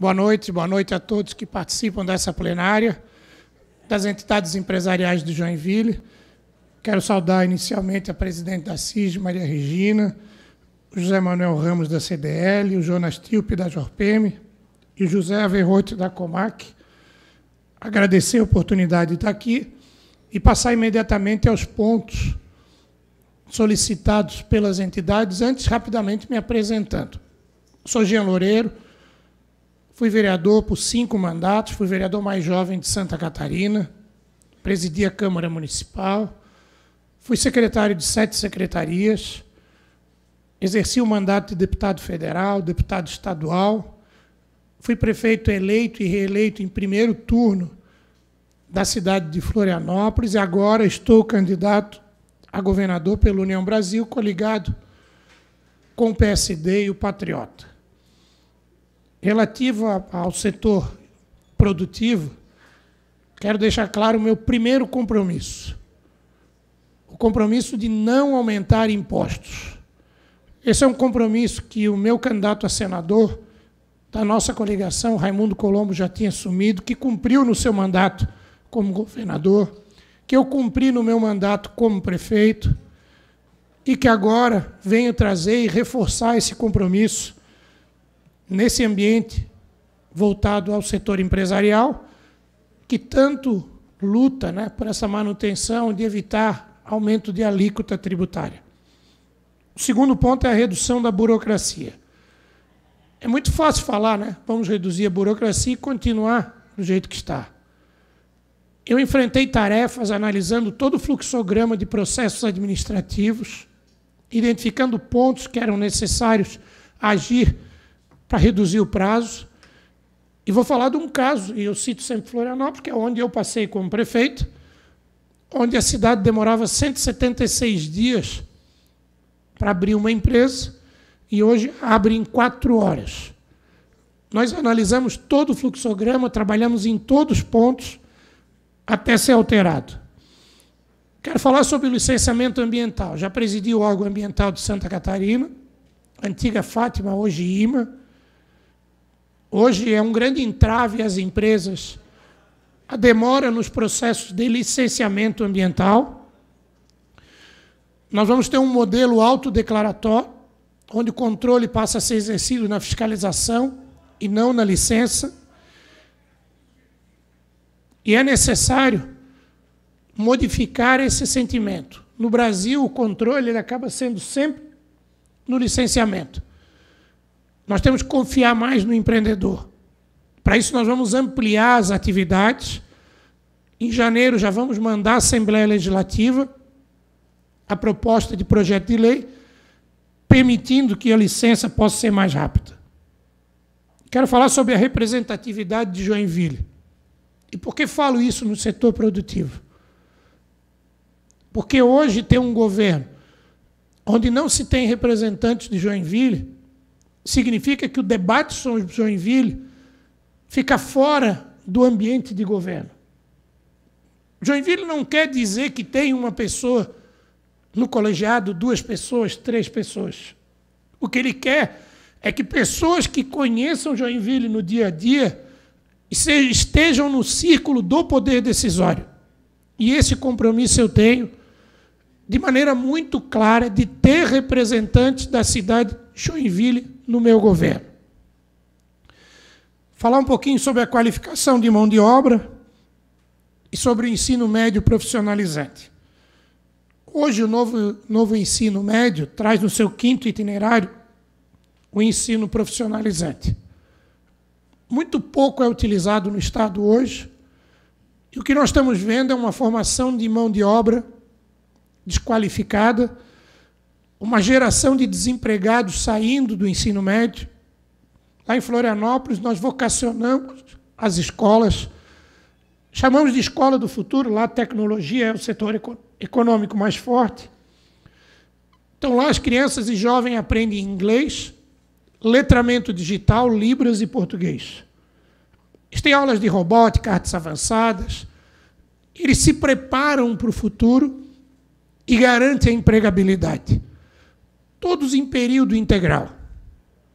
boa noite a todos que participam dessa plenária, das entidades empresariais de Joinville. Quero saudar inicialmente a presidente da CISG, Maria Regina, o José Manuel Ramos, da CDL, o Jonas Tilpe, da Jorpem, e o José Averrote, da Comac. Agradecer a oportunidade de estar aqui e passar imediatamente aos pontos solicitados pelas entidades, antes rapidamente me apresentando. Sou Jean Loureiro, fui vereador por 5 mandatos, fui vereador mais jovem de Santa Catarina, presidi a Câmara Municipal, fui secretário de 7 secretarias, exerci o mandato de deputado federal, deputado estadual, fui prefeito eleito e reeleito em primeiro turno da cidade de Florianópolis e agora estou candidato a governador pela União Brasil, coligado com o PSD e o Patriota. Relativo ao setor produtivo, quero deixar claro o meu primeiro compromisso. O compromisso de não aumentar impostos. Esse é um compromisso que o meu candidato a senador da nossa coligação, Raimundo Colombo, já tinha assumido, que cumpriu no seu mandato como governador, que eu cumpri no meu mandato como prefeito e que agora venho trazer e reforçar esse compromisso nesse ambiente voltado ao setor empresarial, que tanto luta, né, por essa manutenção de evitar aumento de alíquota tributária. O segundo ponto é a redução da burocracia. É muito fácil falar, né? Vamos reduzir a burocracia e continuar do jeito que está. Eu enfrentei tarefas analisando todo o fluxograma de processos administrativos, identificando pontos que eram necessários agir para reduzir o prazo. E vou falar de um caso, e eu cito sempre Florianópolis, que é onde eu passei como prefeito, onde a cidade demorava 176 dias para abrir uma empresa, e hoje abre em 4 horas. Nós analisamos todo o fluxograma, trabalhamos em todos os pontos, até ser alterado. Quero falar sobre o licenciamento ambiental. Já presidi o órgão ambiental de Santa Catarina, antiga Fátima, hoje IMA. Hoje é um grande entrave às empresas a demora nos processos de licenciamento ambiental. Nós vamos ter um modelo autodeclaratório, onde o controle passa a ser exercido na fiscalização e não na licença. E é necessário modificar esse sentimento. No Brasil, o controle ele acaba sendo sempre no licenciamento. Nós temos que confiar mais no empreendedor. Para isso, nós vamos ampliar as atividades. Em janeiro, já vamos mandar à Assembleia Legislativa a proposta de projeto de lei, permitindo que a licença possa ser mais rápida. Quero falar sobre a representatividade de Joinville. E por que falo isso no setor produtivo? Porque hoje tem um governo onde não se tem representantes de Joinville, significa que o debate sobre Joinville fica fora do ambiente de governo. Joinville não quer dizer que tem uma pessoa no colegiado, 2 pessoas, 3 pessoas. O que ele quer é que pessoas que conheçam Joinville no dia a dia estejam no círculo do poder decisório. E esse compromisso eu tenho, de maneira muito clara, de ter representantes da cidade de Joinville no meu governo. Falar um pouquinho sobre a qualificação de mão de obra e sobre o ensino médio profissionalizante. Hoje, o novo ensino médio traz no seu 5º itinerário o ensino profissionalizante. Muito pouco é utilizado no Estado hoje, e o que nós estamos vendo é uma formação de mão de obra desqualificada, uma geração de desempregados saindo do ensino médio. Lá em Florianópolis, nós vocacionamos as escolas, chamamos de escola do futuro, lá a tecnologia é o setor econômico mais forte. Então, lá as crianças e jovens aprendem inglês, letramento digital, Libras e português. Eles têm aulas de robótica, artes avançadas. Eles se preparam para o futuro e garantem a empregabilidade. Todos em período integral.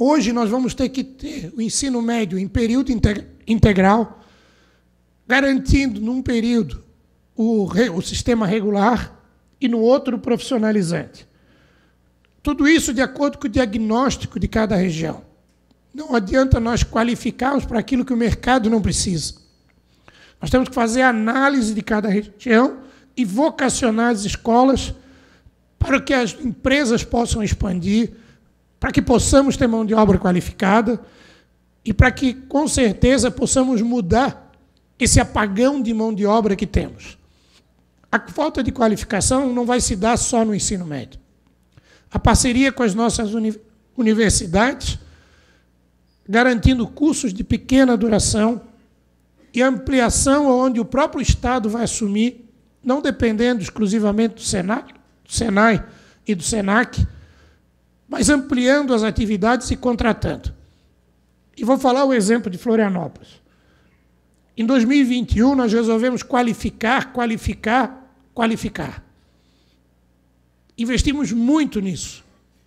Hoje nós vamos ter que ter o ensino médio em período integral, garantindo num período o sistema regular e no outro o profissionalizante. Tudo isso de acordo com o diagnóstico de cada região. Não adianta nós qualificarmos para aquilo que o mercado não precisa. Nós temos que fazer análise de cada região e vocacionar as escolas para que as empresas possam expandir, para que possamos ter mão de obra qualificada e para que, com certeza, possamos mudar esse apagão de mão de obra que temos. A falta de qualificação não vai se dar só no ensino médio. A parceria com as nossas universidades, garantindo cursos de pequena duração e ampliação onde o próprio Estado vai assumir, não dependendo exclusivamente do Senai e do Senac, mas ampliando as atividades e contratando. E vou falar o exemplo de Florianópolis. Em 2021, nós resolvemos qualificar. Investimos muito nisso.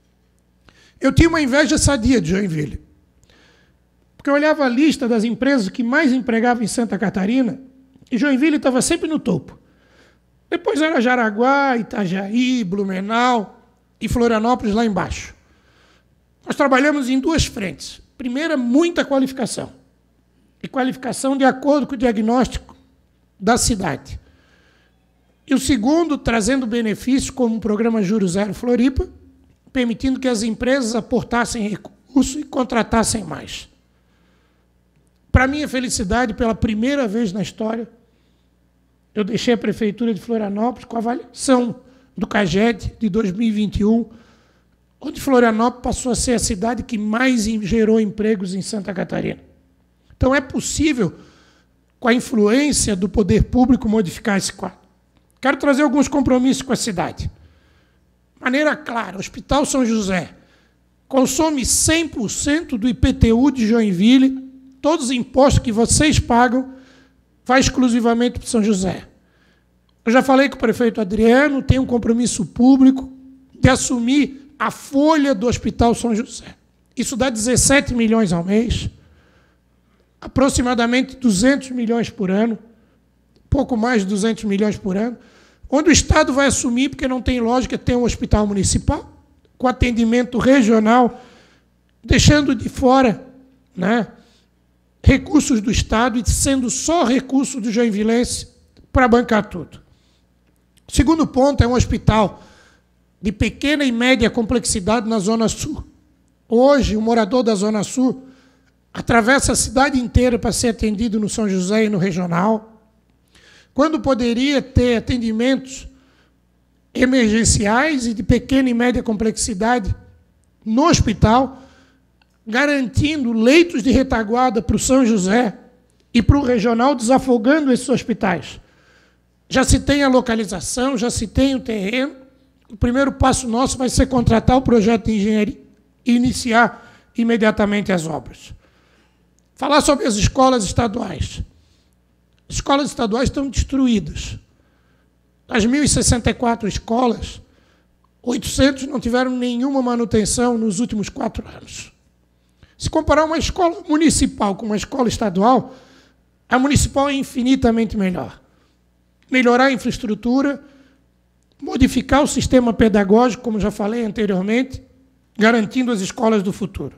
Eu tinha uma inveja sadia de Joinville, porque eu olhava a lista das empresas que mais empregavam em Santa Catarina e Joinville estava sempre no topo. Depois era Jaraguá, Itajaí, Blumenau e Florianópolis lá embaixo. Nós trabalhamos em duas frentes. Primeira, muita qualificação. E qualificação de acordo com o diagnóstico da cidade. E o segundo, trazendo benefícios como o programa Juro Zero Floripa, permitindo que as empresas aportassem recursos e contratassem mais. Para minha felicidade, pela primeira vez na história, eu deixei a Prefeitura de Florianópolis com a avaliação do CAGED de 2021, onde Florianópolis passou a ser a cidade que mais gerou empregos em Santa Catarina. Então, é possível, com a influência do poder público, modificar esse quadro. Quero trazer alguns compromissos com a cidade. De maneira clara, o Hospital São José consome 100% do IPTU de Joinville, todos os impostos que vocês pagam, vai exclusivamente para São José. Eu já falei com o prefeito Adriano, tem um compromisso público de assumir a folha do Hospital São José. Isso dá 17 milhões ao mês, aproximadamente 200 milhões por ano, pouco mais de 200 milhões por ano, onde o Estado vai assumir, porque não tem lógica ter um hospital municipal, com atendimento regional, deixando de fora, né, recursos do Estado e sendo só recurso do joinvilense para bancar tudo. O segundo ponto é um hospital de pequena e média complexidade na Zona Sul. Hoje, o morador da Zona Sul atravessa a cidade inteira para ser atendido no São José e no regional, quando poderia ter atendimentos emergenciais e de pequena e média complexidade no hospital, garantindo leitos de retaguarda para o São José e para o regional, desafogando esses hospitais. Já se tem a localização, já se tem o terreno. O primeiro passo nosso vai ser contratar o projeto de engenharia e iniciar imediatamente as obras. Falar sobre as escolas estaduais. As escolas estaduais estão destruídas. Das 1.064 escolas, 800 não tiveram nenhuma manutenção nos últimos 4 anos. Se comparar uma escola municipal com uma escola estadual, a municipal é infinitamente melhor. Melhorar a infraestrutura, modificar o sistema pedagógico, como já falei anteriormente, garantindo as escolas do futuro.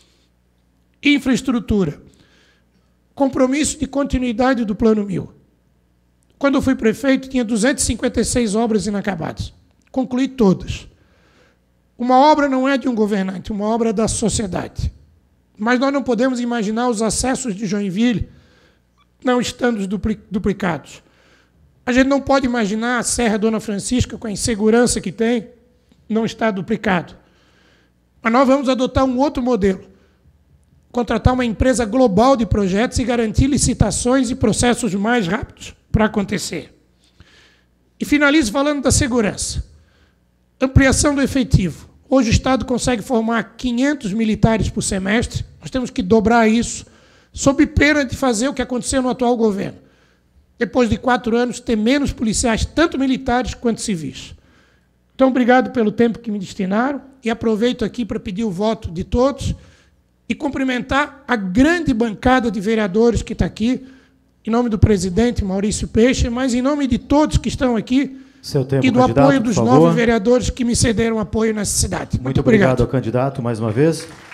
Infraestrutura. Compromisso de continuidade do Plano 1000. Quando eu fui prefeito, tinha 256 obras inacabadas. Concluí todas. Uma obra não é de um governante, uma obra é da sociedade. Mas nós não podemos imaginar os acessos de Joinville não estando duplicados. A gente não pode imaginar a Serra Dona Francisca, com a insegurança que tem, não está duplicado. Mas nós vamos adotar um outro modelo. Contratar uma empresa global de projetos e garantir licitações e processos mais rápidos para acontecer. E finalizo falando da segurança. Ampliação do efetivo. Hoje o Estado consegue formar 500 militares por semestre. Nós temos que dobrar isso, sob pena de fazer o que aconteceu no atual governo. Depois de 4 anos, ter menos policiais, tanto militares quanto civis. Então, obrigado pelo tempo que me destinaram e aproveito aqui para pedir o voto de todos e cumprimentar a grande bancada de vereadores que está aqui, em nome do presidente Maurício Peixe, mas em nome de todos que estão aqui, Seu tempo, e do candidato, apoio dos por favor. 9 vereadores que me cederam apoio nessa cidade. Muito obrigado ao candidato, mais uma vez.